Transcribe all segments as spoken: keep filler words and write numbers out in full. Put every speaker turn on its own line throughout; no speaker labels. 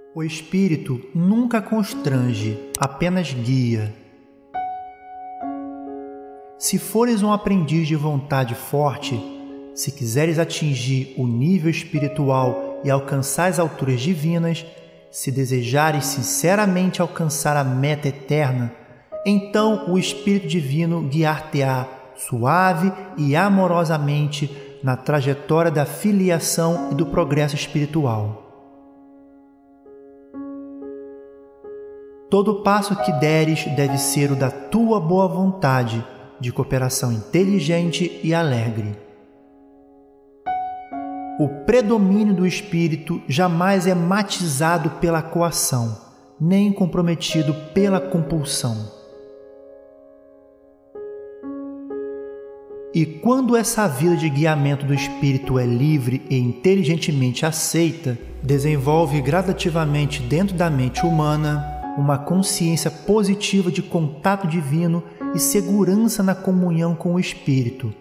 O Espírito nunca constrange, apenas guia. Se fores um aprendiz de vontade forte, se quiseres atingir o nível espiritual e alcançar as alturas divinas, se desejares sinceramente alcançar a meta eterna, então o Espírito Divino guiar-te-á suave e amorosamente na trajetória da filiação e do progresso espiritual. Todo passo que deres deve ser o da tua boa vontade, de cooperação inteligente e alegre. O predomínio do espírito jamais é matizado pela coação, nem comprometido pela compulsão. E quando essa vida de guiamento do espírito é livre e inteligentemente aceita, desenvolve gradativamente dentro da mente humana uma consciência positiva de contato divino e segurança na comunhão com o Espírito.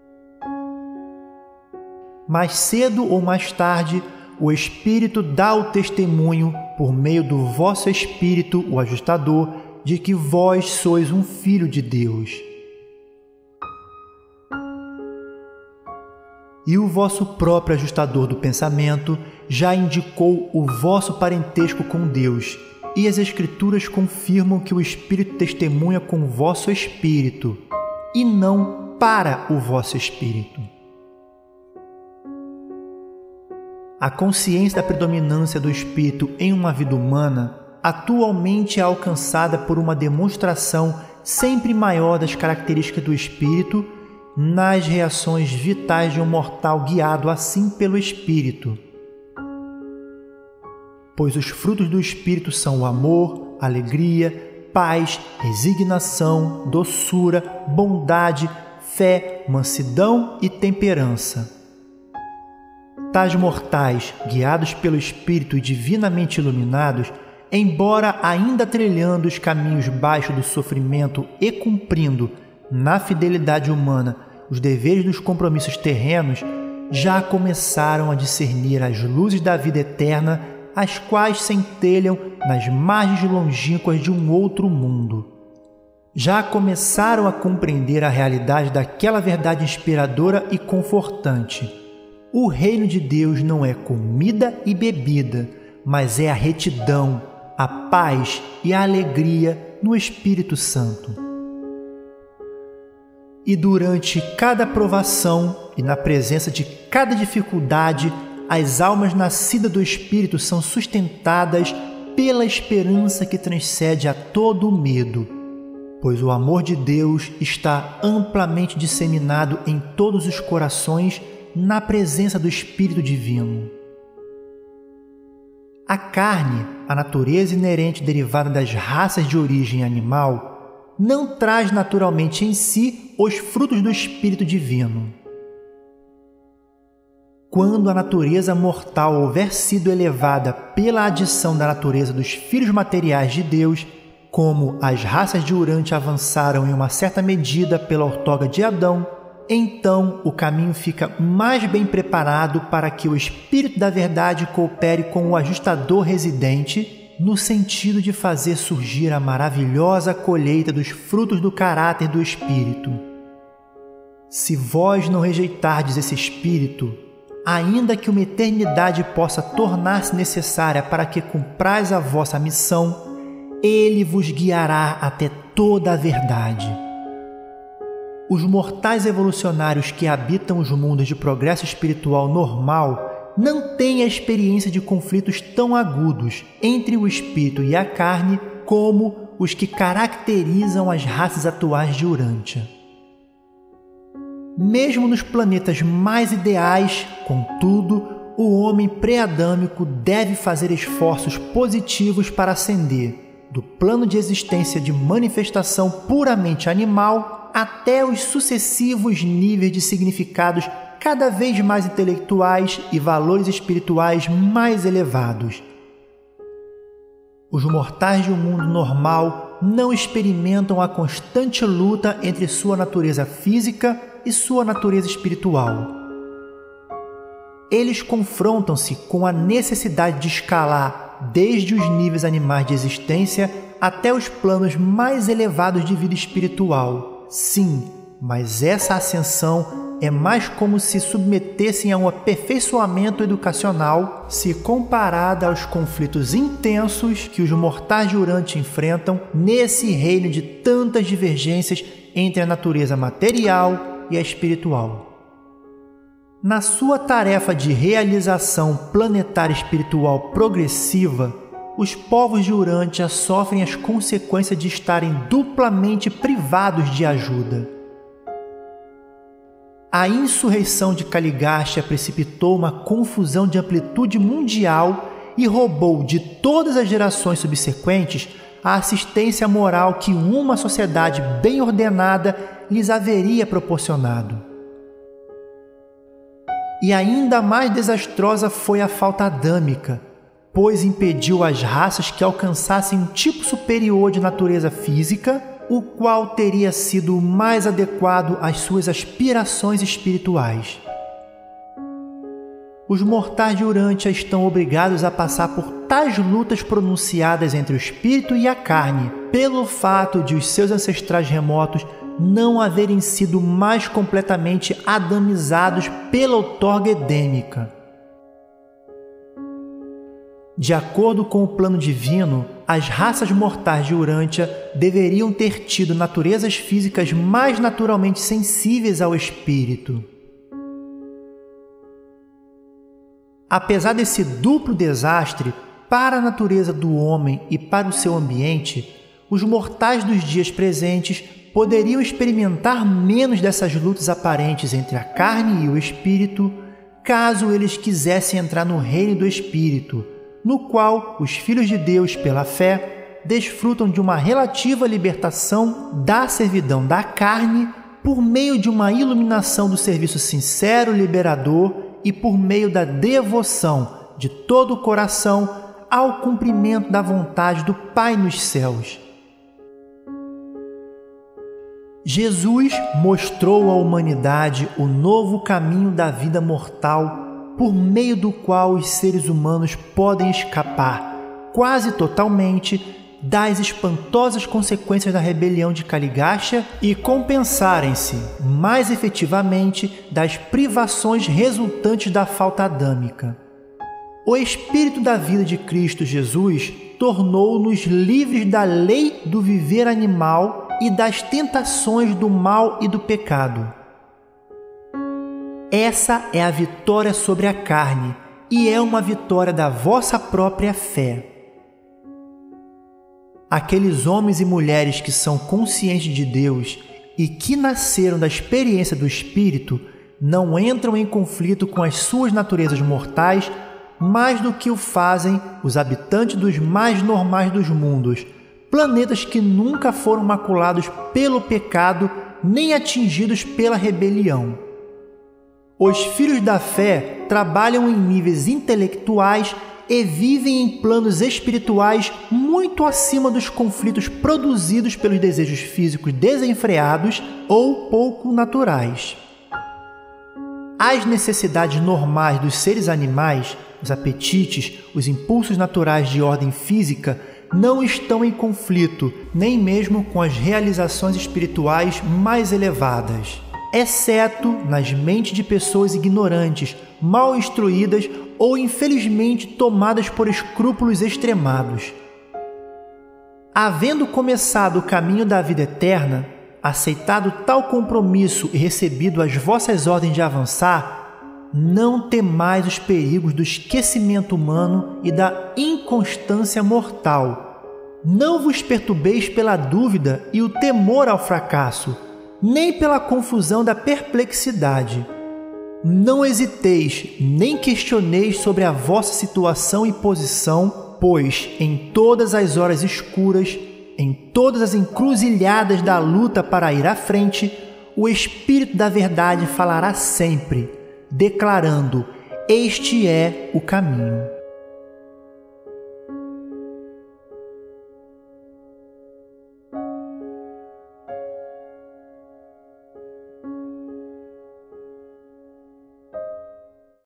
Mais cedo ou mais tarde, o Espírito dá o testemunho, por meio do vosso Espírito, o ajustador, de que vós sois um filho de Deus. E o vosso próprio ajustador do pensamento já indicou o vosso parentesco com Deus, e as Escrituras confirmam que o Espírito testemunha com o vosso espírito, e não para o vosso espírito. A consciência da predominância do espírito em uma vida humana atualmente é alcançada por uma demonstração sempre maior das características do espírito nas reações vitais de um mortal guiado assim pelo espírito. Pois os frutos do Espírito são o amor, alegria, paz, resignação, doçura, bondade, fé, mansidão e temperança. Tais mortais, guiados pelo Espírito e divinamente iluminados, embora ainda trilhando os caminhos baixos do sofrimento e cumprindo, na fidelidade humana, os deveres dos compromissos terrenos, já começaram a discernir as luzes da vida eterna, as quais centelham nas margens longínquas de um outro mundo. Já começaram a compreender a realidade daquela verdade inspiradora e confortante. O reino de Deus não é comida e bebida, mas é a retidão, a paz e a alegria no Espírito Santo. E durante cada provação e na presença de cada dificuldade, as almas nascidas do Espírito são sustentadas pela esperança que transcende a todo o medo, pois o amor de Deus está amplamente disseminado em todos os corações na presença do Espírito Divino. A carne, a natureza inerente derivada das raças de origem animal, não traz naturalmente em si os frutos do Espírito Divino. Quando a natureza mortal houver sido elevada pela adição da natureza dos filhos materiais de Deus, como as raças de Urante avançaram em uma certa medida pela ortoga de Adão, então o caminho fica mais bem preparado para que o Espírito da Verdade coopere com o ajustador residente, no sentido de fazer surgir a maravilhosa colheita dos frutos do caráter do Espírito. Se vós não rejeitardes esse Espírito, ainda que uma eternidade possa tornar-se necessária para que cumprais a vossa missão, ele vos guiará até toda a verdade. Os mortais evolucionários que habitam os mundos de progresso espiritual normal não têm a experiência de conflitos tão agudos entre o espírito e a carne como os que caracterizam as raças atuais de Urântia. Mesmo nos planetas mais ideais, contudo, o homem pré-adâmico deve fazer esforços positivos para ascender do plano de existência de manifestação puramente animal até os sucessivos níveis de significados cada vez mais intelectuais e valores espirituais mais elevados. Os mortais de um mundo normal não experimentam a constante luta entre sua natureza física e sua natureza espiritual. Eles confrontam-se com a necessidade de escalar desde os níveis animais de existência até os planos mais elevados de vida espiritual. Sim, mas essa ascensão é mais como se submetessem a um aperfeiçoamento educacional se comparada aos conflitos intensos que os mortais de Urântia enfrentam nesse reino de tantas divergências entre a natureza material e a espiritual. Na sua tarefa de realização planetária espiritual progressiva, os povos de Urântia sofrem as consequências de estarem duplamente privados de ajuda. A insurreição de Caligástia precipitou uma confusão de amplitude mundial e roubou de todas as gerações subsequentes a assistência moral que uma sociedade bem ordenada lhes haveria proporcionado. E ainda mais desastrosa foi a falta adâmica, pois impediu as raças que alcançassem um tipo superior de natureza física, o qual teria sido mais adequado às suas aspirações espirituais. Os mortais de Urântia estão obrigados a passar por tais lutas pronunciadas entre o espírito e a carne, pelo fato de os seus ancestrais remotos não haverem sido mais completamente adamizados pela outorga edêmica. De acordo com o plano divino, as raças mortais de Urântia deveriam ter tido naturezas físicas mais naturalmente sensíveis ao espírito. Apesar desse duplo desastre, para a natureza do homem e para o seu ambiente, os mortais dos dias presentes poderiam experimentar menos dessas lutas aparentes entre a carne e o espírito, caso eles quisessem entrar no reino do espírito, no qual os filhos de Deus, pela fé, desfrutam de uma relativa libertação da servidão da carne por meio de uma iluminação do serviço sincero liberador e por meio da devoção de todo o coração ao cumprimento da vontade do Pai nos céus. Jesus mostrou à humanidade o novo caminho da vida mortal, por meio do qual os seres humanos podem escapar, quase totalmente, das espantosas consequências da rebelião de Caligástia e compensarem-se, mais efetivamente, das privações resultantes da falta adâmica. O Espírito da vida de Cristo Jesus tornou-nos livres da lei do viver animal e das tentações do mal e do pecado. Essa é a vitória sobre a carne e é uma vitória da vossa própria fé. Aqueles homens e mulheres que são conscientes de Deus e que nasceram da experiência do Espírito não entram em conflito com as suas naturezas mortais mais do que o fazem os habitantes dos mais normais dos mundos, planetas que nunca foram maculados pelo pecado nem atingidos pela rebelião. Os filhos da fé trabalham em níveis intelectuais e vivem em planos espirituais muito acima dos conflitos produzidos pelos desejos físicos desenfreados ou pouco naturais. As necessidades normais dos seres animais, os apetites, os impulsos naturais de ordem física, não estão em conflito, nem mesmo com as realizações espirituais mais elevadas, exceto nas mentes de pessoas ignorantes, mal instruídas ou infelizmente tomadas por escrúpulos extremados. Havendo começado o caminho da vida eterna, aceitado tal compromisso e recebido as vossas ordens de avançar, não temais os perigos do esquecimento humano e da inconstância mortal. Não vos perturbeis pela dúvida e o temor ao fracasso, nem pela confusão da perplexidade. Não hesiteis, nem questioneis sobre a vossa situação e posição, pois em todas as horas escuras, em todas as encruzilhadas da luta para ir à frente, o Espírito da Verdade falará sempre, declarando: este é o caminho.